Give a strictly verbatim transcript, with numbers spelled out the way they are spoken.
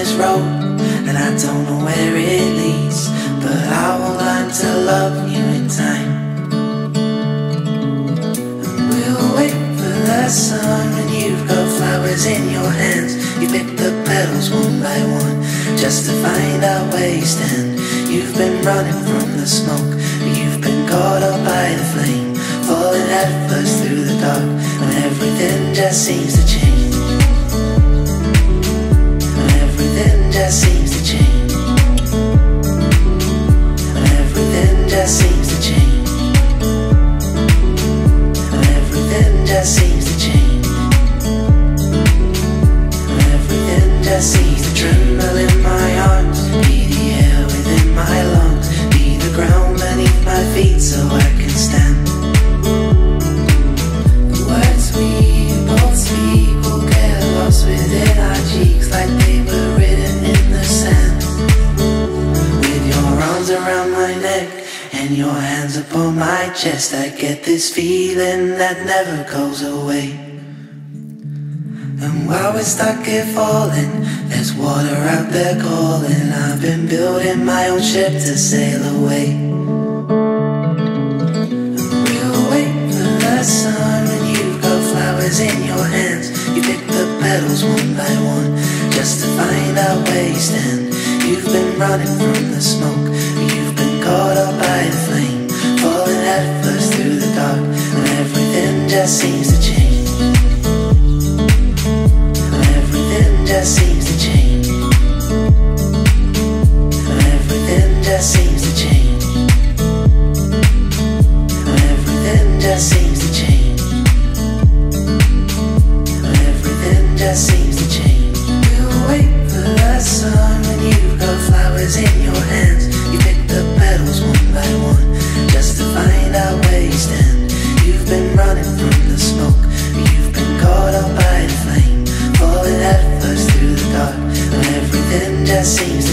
this road, and I don't know where it leads, but I will learn to love you in time. And we'll wait for the sun when you've got flowers in your hands. You pick the petals one by one, just to find out where you stand. You've been running from the smoke, you've been caught up by the flame, falling headfirst through the dark, when everything just seems to change. When everything just seems to change. When everything just seems to change. When everything just seems to change. When everything just seems to tremble in my arms, be the air within my lungs, be the ground beneath my feet so I can stand. The words we both speak will get lost within our cheeks, like they were written in the sand. With your arms around my neck and your hands upon my chest, I get this feeling that never goes away. And while we're stuck here falling, there's water out there calling. I've been building my own ship to sail away. And we'll wait for the sun when you've got flowers in your hands. You pick the petals one by one, just to find out where you stand. You've been running from the smoke, you've been caught up by the flame, falling headfirst through the dark, when everything just seems to change. Just seems to change. When everything just seems to change. When everything just seems to change. When everything just seems to change. We'll wait for the sun when you've got flowers in your hands. You pick the petals one by one, just to find out where you stand. You've been running from the smoke, you've been caught up by the flame, falling headfirst through the dark, when everything just seems